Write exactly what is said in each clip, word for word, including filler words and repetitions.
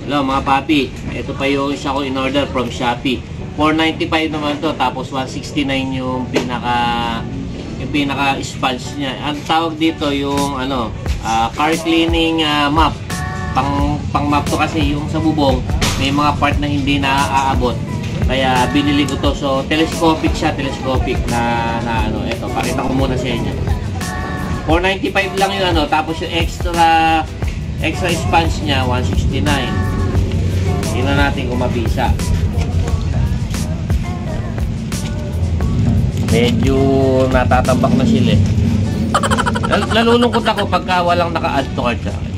Hello mga papi, ito pa yung isa ko in order from Shopee. four ninety-five naman to, tapos one sixty-nine yung pinaka yung pinaka sponge niya. Ang tawag dito yung ano, uh, car cleaning uh, mop. Pang pang mop to kasi yung sa bubong may mga part na hindi naaaabot. Kaya binili ko to. So telescopic siya, telescopic na na ano, ito pakita ko muna sa inyo. four ninety-five lang yung ano, tapos yung extra extra sponge niya one sixty-nine. Tingnan natin kung mabisa. Medyo natatambak na sila eh. Nalulungkot ako pagka walang naka-add to cart sa akin.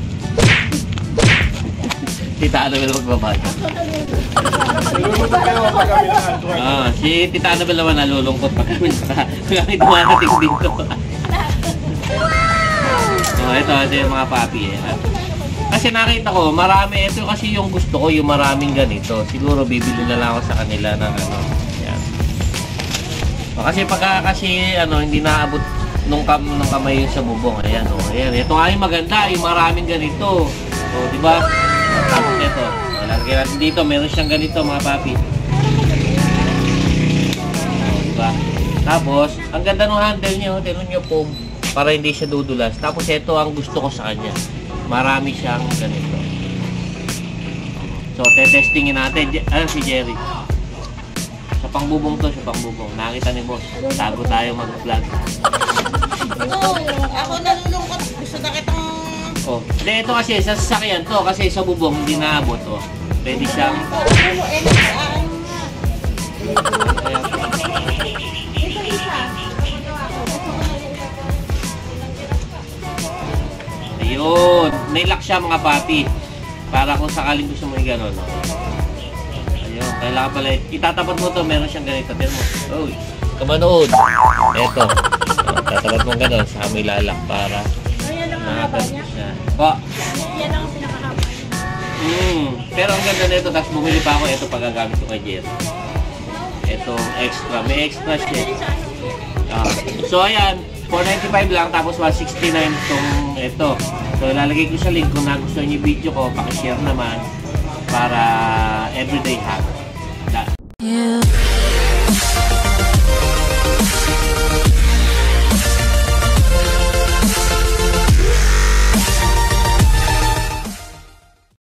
Tita Annabel magbabasa. Ah, si Tita Annabel naman nalulungkot pag kami dumarating dito. So, ito ito yung mga papi eh. Kasi nakita ko, marami, ito kasi yung gusto ko, yung maraming ganito. Siguro bibili na lang ako sa kanila ng ano. Yan. O, kasi pagka kasi ano, hindi naabot nung, kam, nung kamay yung sa bubong. Ayan o. Oh, ayan. Ito nga yung maganda, yung maraming ganito. So, di ba? Tapos ito. Lalagyan natin dito, meron siyang ganito mga papi. O, di ba? Tapos, ang ganda ng handle niya, tingnan niyo po, para hindi siya dudulas. Tapos ito ang gusto ko sa kanya. Marami siyang ganito. So, te-testingin natin. Ano si Jerry? Sa pangbubong to, sa pangbubong. Nakita ni boss. Tago tayo mag-vlog. Ako nalulungkot. Gusto na kitang... Oh. Hindi, ito kasi sa sasakyan to. Kasi sa bubong, hindi naabot. Oh. Pwede siyang... Ayun, may lock siya mga papi. Para kung sakaling gusto mo i-ganon. No? Ayun, kailangan pala, itatapat mo to, meron siyang ganito. Tignan mo. Uy, kamanood. Eto. O, tatapat mo gano'n, sa may lalak para nakagano siya. Po. Yan ang pinakahaba niya. Hmm, pero ang ganda nito, tapos bumili pa ako, ito pagagamit ko kay Jerry. Itong extra, may extra siya. Uh, so ayan, four ninety-five lang, tapos one sixty-nine itong ito. So lalagay ko sa link kung nagustuhan niyo yung video ko, pakishare naman para everyday hack.